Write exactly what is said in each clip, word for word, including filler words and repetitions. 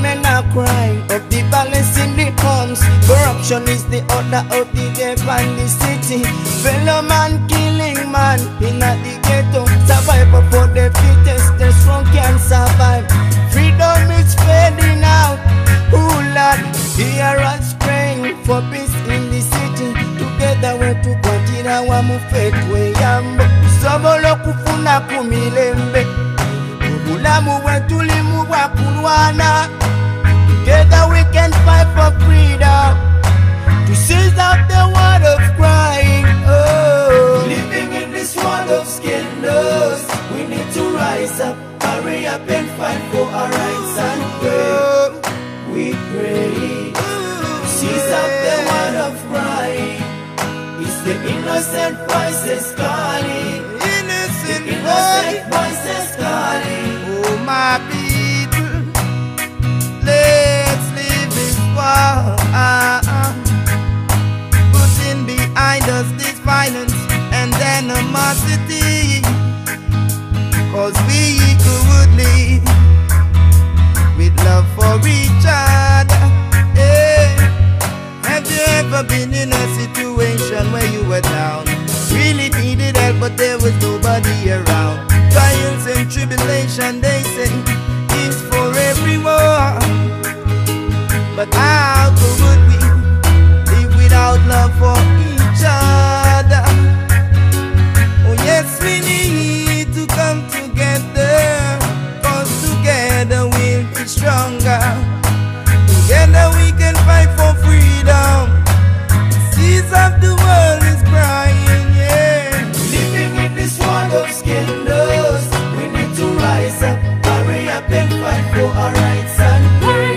women are crying of the violence in the homes. Corruption is the order of the day and the city. Fellow man killing man in the ghetto. Survival for the fittest, the strong can survive. Freedom is fading out. Oh Lord, hear us praying for peace in the city. Together we're to continue our movement. We yambo sobolo kufuna kumilembe. Ubulamu wetu limu wa kulwana. Together we can fight for freedom, to seize up the world of crying. Oh, living in this world of scandals, we need to rise up, hurry up and fight for our rights and pray. We pray, seize up the world of crying. It's the innocent voices calling. Innocent, the innocent voices calling. Oh my people, let's leave this war. Putting behind us this violence and animosity, cause we could live with love for each other. Yeah. Have you ever been in a situation where you were down, really needed help but there was nobody around? Trials and tribulation, they say, is for everyone. But how could we live without love for each other? Oh yes, we need to come together, cause together we'll be stronger. Together we can fight for freedom. Seas of the world is crying, yeah. Living in this world of scandals, we need to rise up, hurry up and fight for our rights and pray.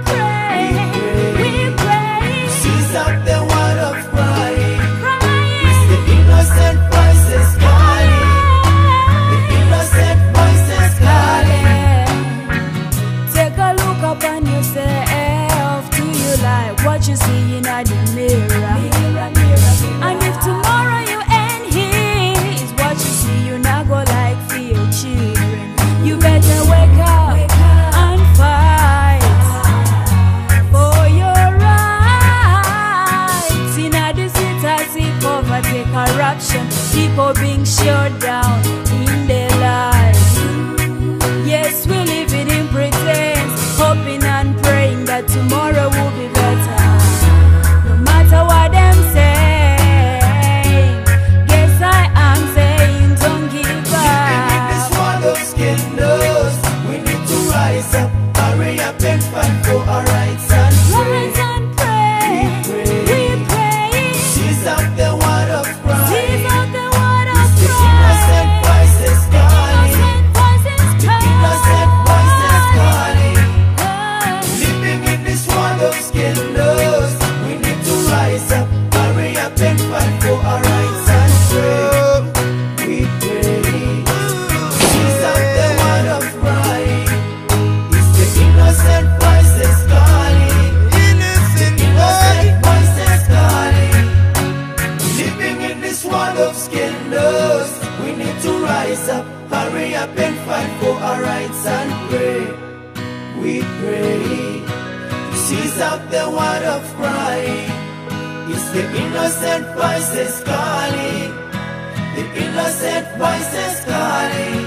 We pray. Seize up the world of crying. It's the innocent voices calling. The innocent voices calling. Take a look upon yourself. Do you like what you see in the mirror? Mirror, mirror, mirror. And if tomorrow you end here, is what you see, you not go like for your children. You better wake up, wake up and fight for your rights. In the city, poverty, corruption, people being shut down in their lives. Yes, we live it in pretense, hoping and praying that tomorrow will be better. No matter what them say, guess I am saying don't give Living in this up. world of scandals, we need to rise up, hurry up and fight for our rights and pray. Rise and pray. We pray. Seize up the word of crying. Seize out the word of It's the innocent crying. voices calling. Innocent voices The innocent voices calling. calling. Living in this world of scandals, we need to rise up, hurry up and fight for our rights and pray. We pray. Seize up the word of crying. It's the innocent voices calling. Innocent, innocent voices calling. Living in this world of scandals, we need to rise up, hurry up and fight for our rights and pray. We pray. Seize up the word of crying. It's the innocent voices calling. The innocent voices calling.